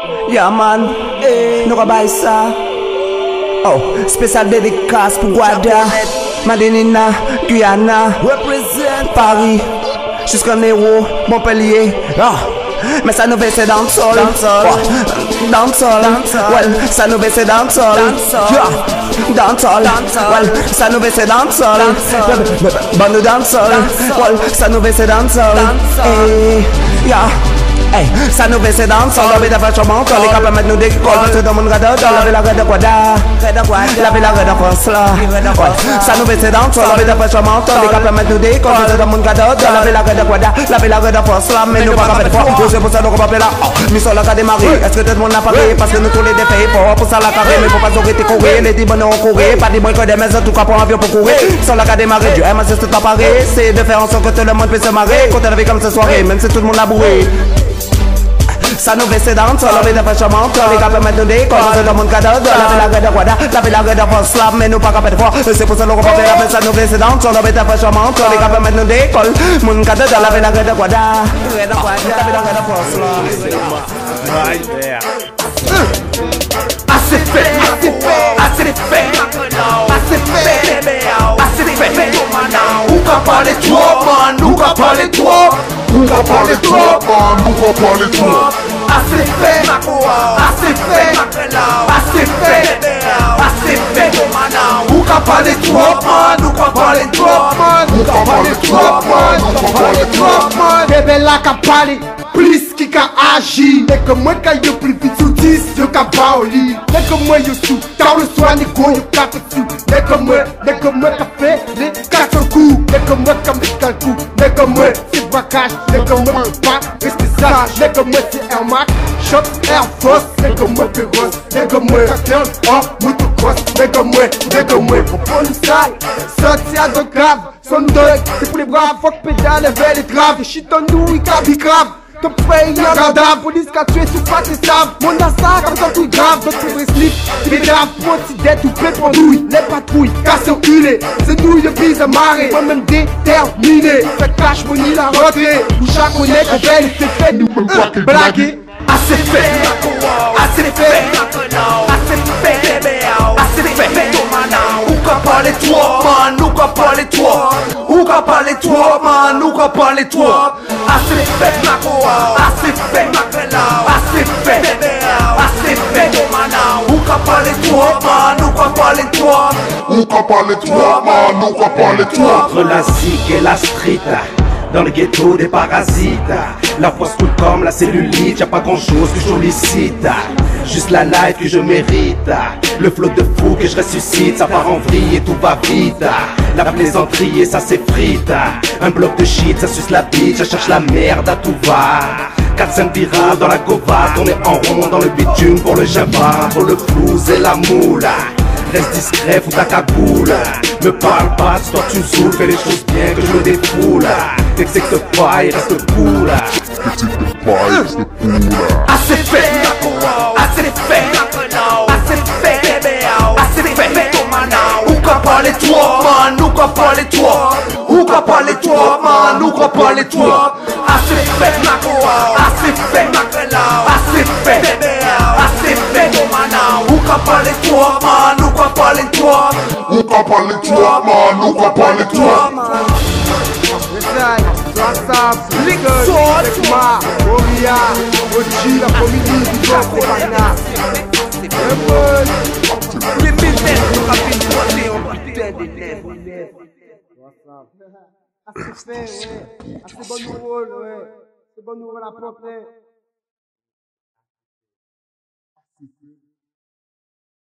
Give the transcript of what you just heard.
Yeah man, nous rabaille ça. Oh, spécial dédicace pour Guada, Madinina, Guyana, Paris, jusqu'à Néo, Montpellier. Mais ça nous baisse dans le sol, dans le sol, well, ça nous baisse dans le sol, dans le sol, well, ça nous baisse dans le sol, bon nous dans le sol, well, ça nous baisse dans le sol, yeah. Hey, ça nous baisse dans le sol, la vie de franchement, les capables de mettre nous d'école, parce que dans mon radar, la ville de Guada, la ville de France là. Ça nous baisse dans le sol, la vie de franchement, les capables de mettre nous d'école, parce que dans mon radar, la ville de Guada, la ville de France là. Mais nous pas faire de fois, c'est pour ça nous pas là. Mais sur la cas démarrer, est-ce que tout le monde n'a pas payé? Parce que nous tous les défaits fort pour ça la carré, mais faut pas s'arrêter courir, les dix bonnes ont couru, pas des bonnes que des maisons, tout cas pour avion pour courir. Sur la cas démarrer, Dieu aime c'est tout appareil, c'est de faire en sorte que tout le monde puisse se marrer, quand elle vit comme ce soirée, même si tout le monde a bourré. Ça nous baisse dans le sol, la vie de franchement, les gars peuvent mettre nous d'école, parce que dans mon cadre, la ville la de Guada, la ville la de France là, mais nous pas capable de voir, c'est pour ça qu'on va faire, ça nous baisse dans le sol, la vie de franchement, les gars peuvent mettre nous d'école, mon cadre, la ville la de Guada, la ville la de France là. Right there. Assez fait, assez fait, assez fait, assez fait, assez fait, ou qu'à parler trop, man, ou qu'à parler trop, Nous va parler trop, man, nous va parler trop. assez fait, assez fait, assez fait, assez fait, ou qu'à parler trop, man, ou qu'à parler trop, man, Nous va parler trop, man, nous va parler trop, man. Bébé là qu'a parlé, plus qui qu'a agi. Dès que moi qu'a yo plus vite sous 10, yo qu'a pas au lit. Dès que moi yo sous, tard le soir ni go yo qu'a fait sous. Dès que moi qu'a fait les 4 coups. Dès que moi qu'a mis 4 coups. Dès que moi c'est braquage. Dès que moi pas rester sage. Dès que moi c'est Air Max, Shop Air Force. Dès que moi Perros. Dès que moi Capion, oh motocross. Dès que moi pour nous sale. Sorti à de grave, son deuil. C'est pour les braves, fuck pédale, level et grave. Shit on nous, il cabi grave. Ton frère il y a un radar, police qu'a tué sous pas tes sables. Mon assa comme ça tout grave, d'autres c'est slip. Bédave, pour petit dette ou pète pour douille. Les patrouilles, casse enculé. C'est nous le bise à marrer. Moi-même déterminé. Fait cash money la rentrée. Où chaque honnête qu'on belle, c'est fait nous blaguer. assez fait, assez fait, assez fait, assez fait, ou qu'à parler toi, man, ou qu'à parler toi, ou qu'à parler toi, man, ou qu'à parler toi, assez fait, assez fait, assez fait, assez fait, ou qu'à parler toi, man, ou qu'à parler toi, Nous va parler trop, man, nous va parler trop. Entre la zig et la street, dans le ghetto des parasites, la force coule comme la cellulite, y'a pas grand chose que je sollicite, juste la life que je mérite, le flot de fou que je ressuscite, ça part en vrille et tout va vite, la plaisanterie et ça s'effrite, un bloc de shit, ça suce la bite, ça cherche la merde à tout va. 4-5 virages dans la gova, tourner en rond dans le bitume pour le java, pour le flouze et la moule. Reste discret, fous ta cagoule. Me parle pas, toi tu saoules, fais les choses bien que je me défoule. T'exécutes pas, il reste cool. assez fait, assez fait, assez fait, assez fait, ou qu'à parler toi, man, ou qu'à parler toi, ou qu'à parler toi, man, ou qu'à parler toi, assez fait, assez fait, assez fait, assez fait, ou qu'à parler toi, man, ou qu'à parler toi, Nous va parler trop, man, nous va parler trop. WhatsApp, Sigma, Oria, Ochi, la famille du Grand Copana. les business, nous rapide, putain de nez. Assez fait, ouais. Assez bon rôle, ouais. C'est bon rôle à porter.